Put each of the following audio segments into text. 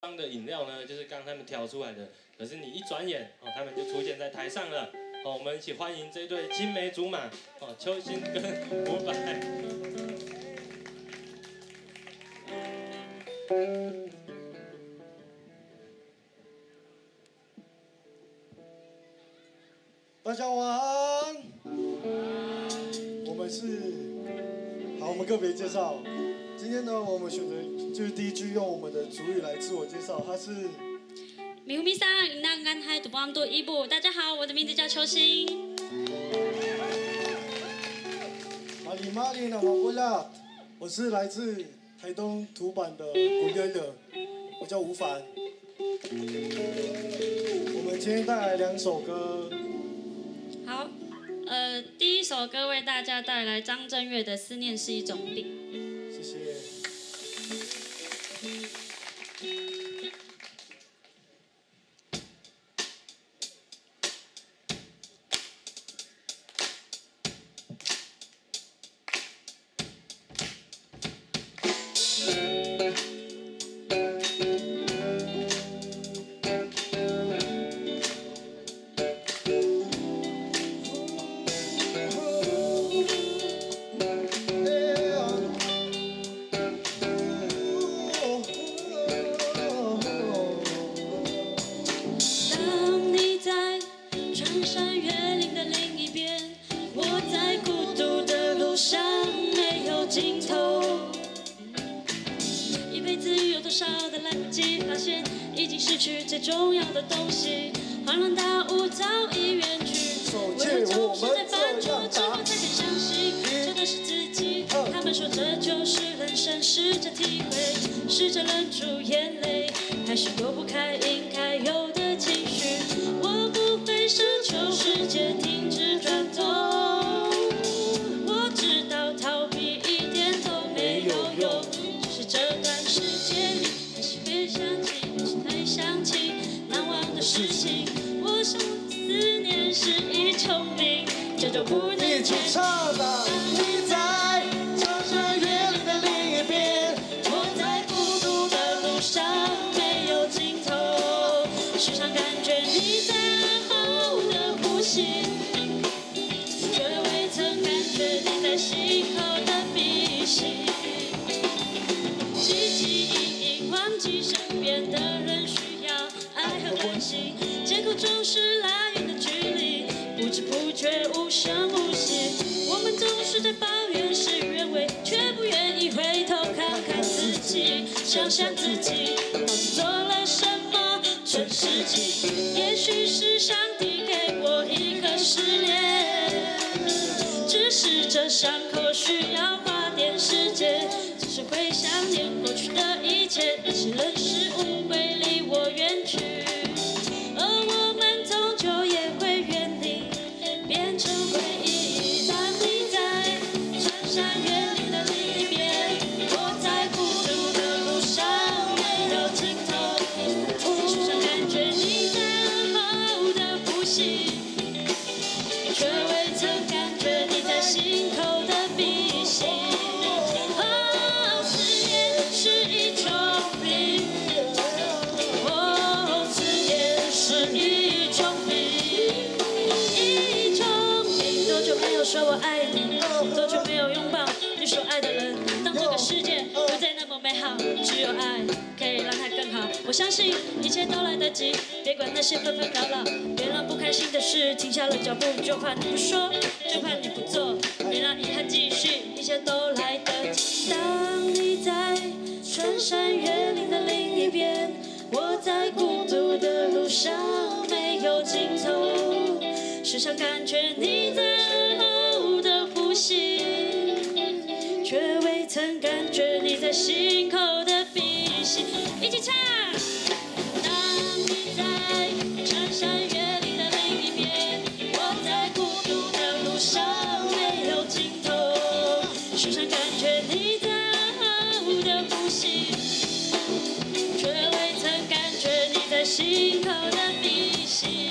的饮料呢，就是刚他们挑出来的，可是你一转眼哦，他们就出现在台上了。哦，我们一起欢迎这对青梅竹马哦，邱心跟伍佰。 大家晚安。我们是，好，我们个别介绍。今天呢，我们选择就是第一句用我们的族语来自我介绍，他是。 米呼米桑，云南干海杜邦杜伊布。大家好，我的名字叫邱心。 玛丽呢，我啦，我是来自台东土版的古乐的，我叫吴凡。我们今天带来2首歌。 好，第一首歌为大家带来张震岳的《思念是一种病》。 谢谢。 最重要的东西，恍然大悟早已远去。为何总是在犯错之后才肯相信，错的是自己。他们说这就是人生，试着体会，试着忍住眼泪，还是躲不开应该有的情绪。我不会奢求世界停止转动，我知道逃避一点都没有用，只是这段时间里还是会想起。想起难忘的事情，我想思念是一种病，这就不能解释。当你在苍山越岭的另一边，我在孤独的路上没有尽头，时常感觉你在暗号的呼吸，却未曾感觉你在心口的鼻息。汲汲营营忘记身边的人。爱和关心，借口总是拉远的距离，不知不觉无声无息。我们总是在抱怨事与愿违，却不愿意回头看看自己，想想自己到底做了什么蠢事情。也许是上帝给我一个试炼，只是这伤口需要花点时间，只是会想念过去的一切，那些人事物会离我远去。说我爱你，多久没有拥抱你所爱的人？当这个世界不再那么美好，只有爱可以让它更好。我相信一切都来得及，别管那些纷纷扰扰，别让不开心的事停下了脚步，就怕你不说，就怕你不做，别让遗憾继续，一切都来得及。当你在穿山越岭的另一边，我在孤独的路上没有尽头，时常感觉你在呼吸，却未曾感觉你在心口的鼻息。一起唱。当你在穿山越岭的另一边，我在孤独的路上没有尽头，时常感觉你在暗无的呼吸，却未曾感觉你在心口的鼻息。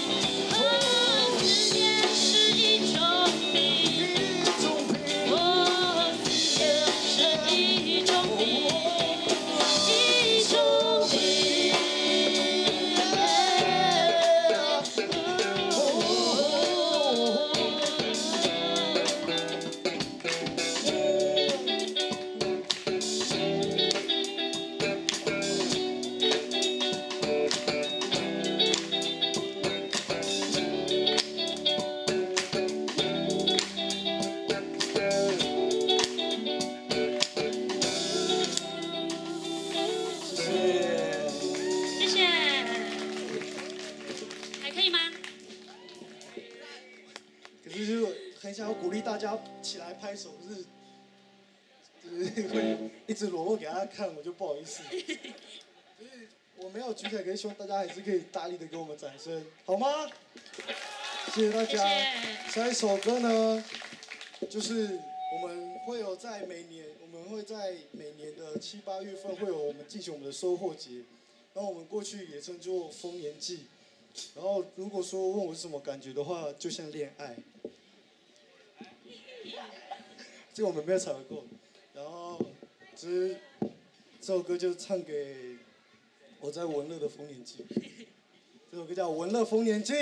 思念是一种病。一种病。 鼓励大家起来拍手，就是会一直裸露给大家看，我就不好意思。所以我没有举起来，可是希望大家还是可以大力的给我们掌声，好吗？谢谢大家。下一首歌呢，就是我们会在每年的7、8月份会有我们进行我们的收获节，然后我们过去也称作丰年祭。然后如果说问我是什么感觉的话，就像恋爱。这个我们没有吵过。然后这首歌就唱给我在文乐的丰年祭。这首歌叫《文乐丰年祭》。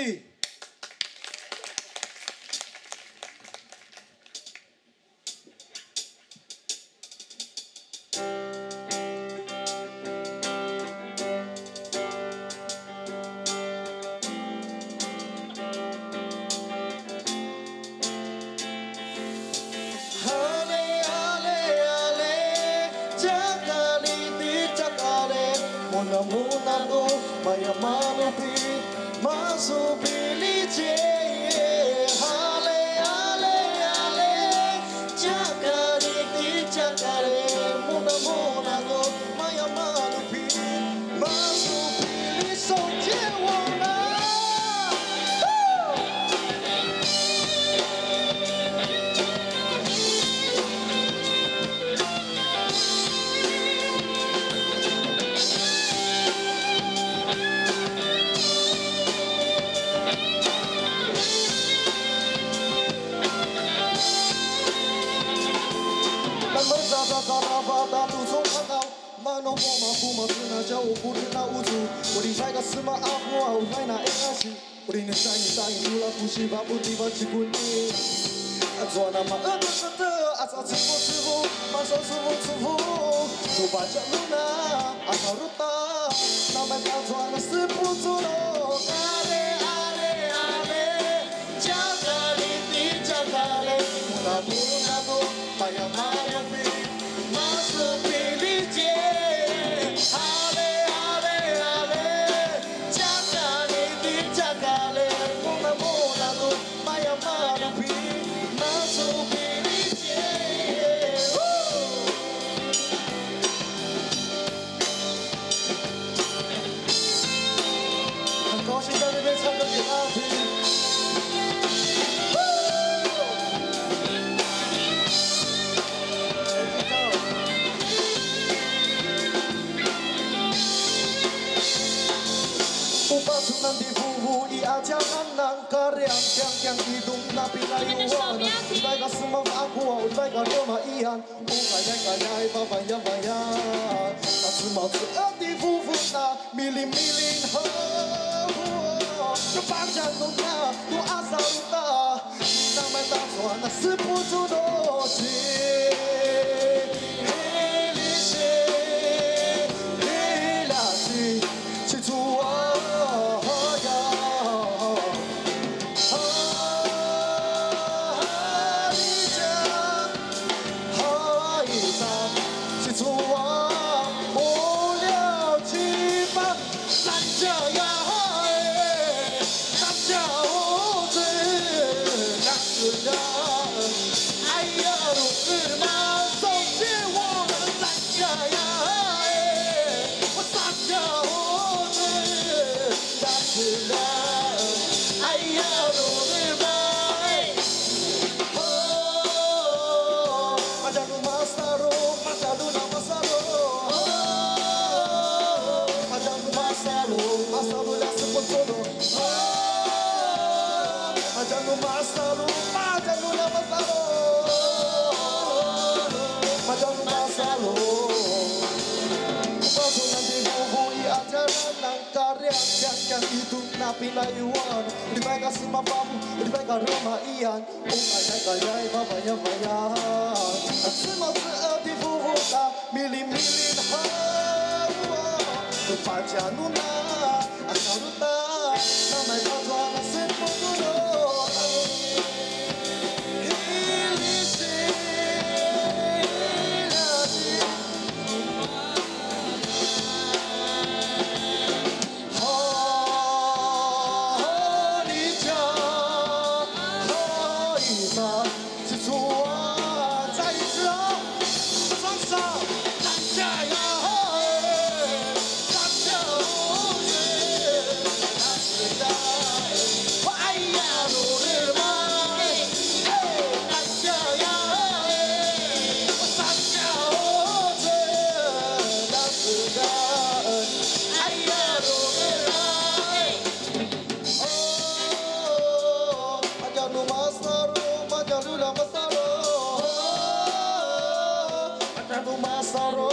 Majanu Masaro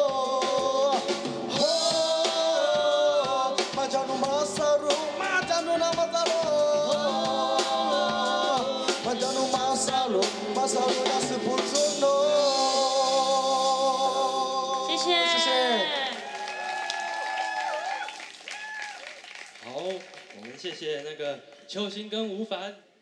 Majanu Masaro Majanu Namasaro Majanu Masaro Masaro 那是不准哦。 谢谢。 谢谢。 好，我们谢谢那个秋兴跟吴凡。